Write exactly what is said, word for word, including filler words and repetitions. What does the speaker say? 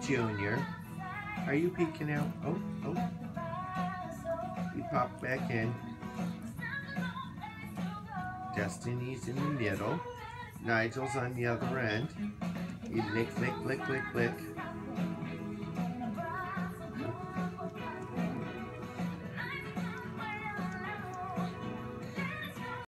Junior. Are you peeking out? Oh, oh. You pop back in. Destiny's in the middle. Nigel's on the other end. You lick, lick, lick, lick, lick.